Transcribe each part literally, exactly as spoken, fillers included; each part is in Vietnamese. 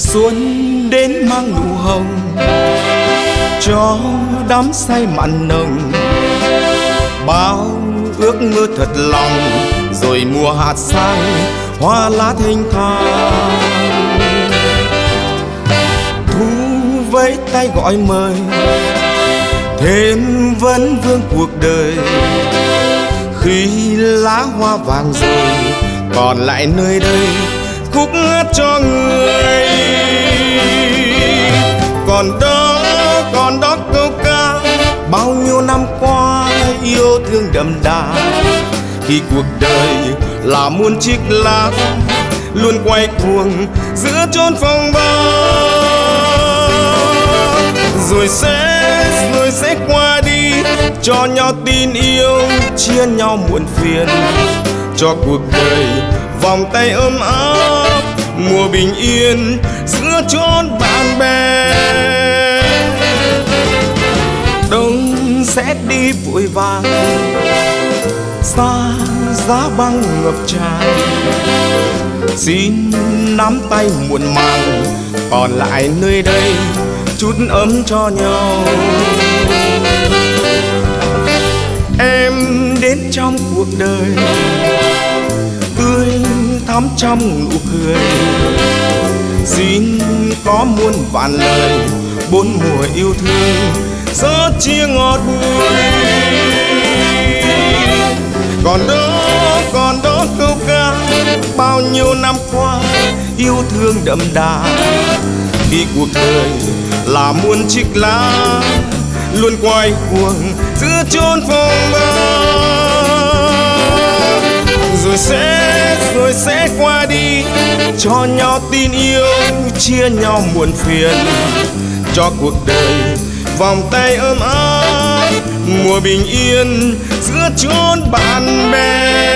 Xuân đến mang nụ hồng cho đắm say mặn nồng, bao ước mơ thật lòng rồi mùa hạt sang hoa lá thênh thang. Thu với tay gọi mời thêm vấn vương cuộc đời, khi lá hoa vàng rồi còn lại nơi đây khúc hát cho người. Còn đó, còn đó câu ca bao nhiêu năm qua yêu thương đậm đà, khi cuộc đời là muôn chiếc lá luôn quay cuồng giữa chốn phong ba. Rồi sẽ, rồi sẽ qua đi, cho nhau tin yêu, chia nhau muộn phiền, cho cuộc đời vòng tay ấm áp, mùa bình yên giữa chốn bạn bè. Đông sẽ đi vội vàng, xa giá băng ngập tràn, xin nắm tay muộn màng, còn lại nơi đây chút ấm cho nhau. Em đến trong cuộc đời tươi thắm trong nụ cười, xin có muôn vạn lời bốn mùa yêu thương gió chia ngọt bùi. Còn đó, còn đó câu ca bao nhiêu năm qua yêu thương đậm đà, khi cuộc đời là muôn chiếc lá luôn quay cuồng giữa chốn phong ba. Rồi sẽ, rồi sẽ qua đi, cho nhau tin yêu, chia nhau muộn phiền, cho cuộc đời vòng tay ấm áp, mùa bình yên giữa chốn bạn bè.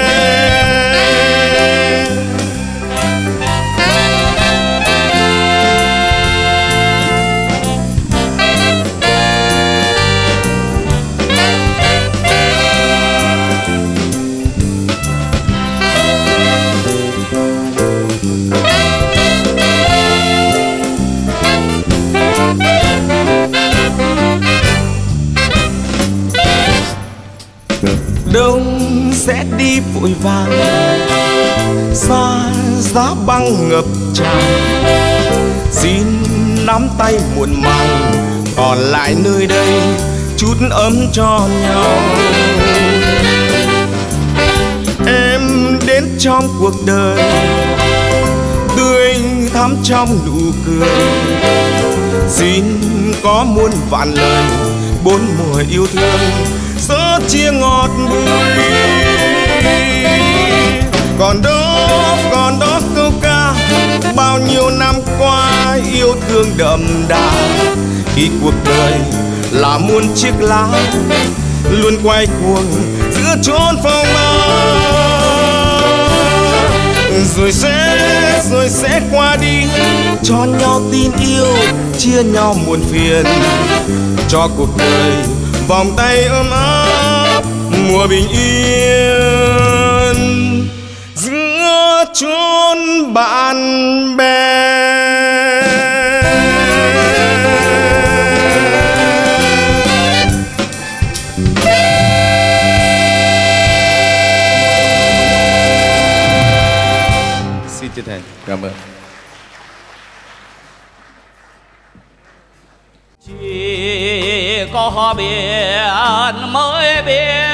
Đông sẽ đi vội vàng, xa giá băng ngập tràn, xin nắm tay muộn màng, còn lại nơi đây chút ấm cho nhau. Em đến trong cuộc đời tươi thắm trong nụ cười, xin có muôn vạn lời bốn mùa yêu thương gió chia ngọt bùi. Còn đó, còn đó câu ca bao nhiêu năm qua yêu thương đậm đà, khi cuộc đời là muôn chiếc lá luôn quay cuồng giữa chốn phong ba. Rồi sẽ, rồi sẽ qua đi, cho nhau tin yêu, chia nhau muộn phiền, cho cuộc đời vòng tay ấm áp, mùa bình yên giữa chốn bạn bè. Xin chân thành cảm ơn. Chỉ có biển mới biết